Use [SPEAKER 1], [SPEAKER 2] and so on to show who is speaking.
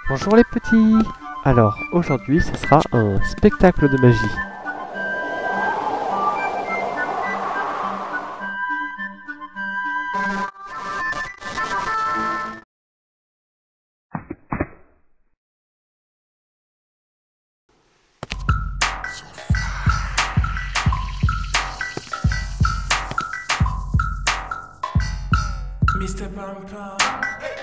[SPEAKER 1] Bonjour les petits. Alors, aujourd'hui, ce sera un spectacle de magie.
[SPEAKER 2] Mr. Pom Pom.